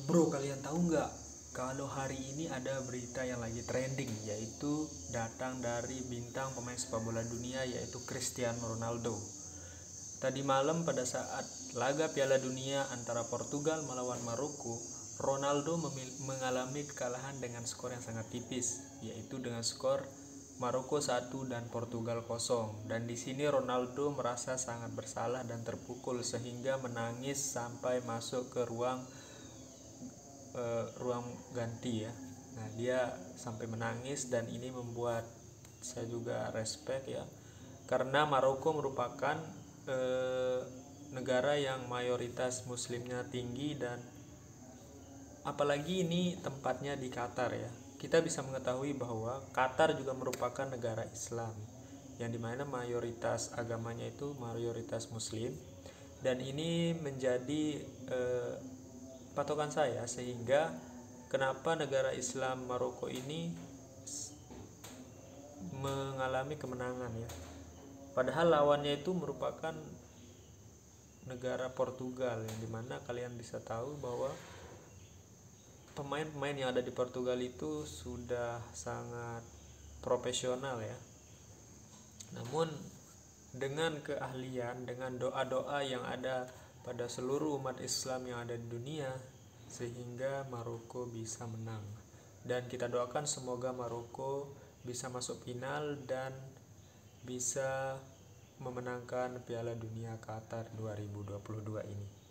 Bro, kalian tahu nggak kalau hari ini ada berita yang lagi trending, yaitu datang dari bintang pemain sepak bola dunia, yaitu Cristiano Ronaldo. Tadi malam pada saat laga Piala Dunia antara Portugal melawan Maroko, Ronaldo mengalami kekalahan dengan skor yang sangat tipis, yaitu dengan skor Maroko 1 dan Portugal 0. Dan di sini Ronaldo merasa sangat bersalah dan terpukul sehingga menangis sampai masuk ke ruang ganti ya. Nah, dia sampai menangis dan ini membuat saya juga respect ya. Karena Maroko merupakan negara yang mayoritas muslimnya tinggi, dan apalagi ini tempatnya di Qatar ya. Kita bisa mengetahui bahwa Qatar juga merupakan negara Islam yang dimana mayoritas agamanya itu mayoritas muslim, dan ini menjadi patokan saya sehingga kenapa negara Islam Maroko ini mengalami kemenangan ya. Padahal lawannya itu merupakan negara Portugal, yang dimana kalian bisa tahu bahwa pemain-pemain yang ada di Portugal itu sudah sangat profesional ya. Namun dengan keahlian, dengan doa-doa yang ada pada seluruh umat Islam yang ada di dunia, sehingga Maroko bisa menang. Dan kita doakan semoga Maroko bisa masuk final dan bisa memenangkan Piala Dunia Qatar 2022 ini.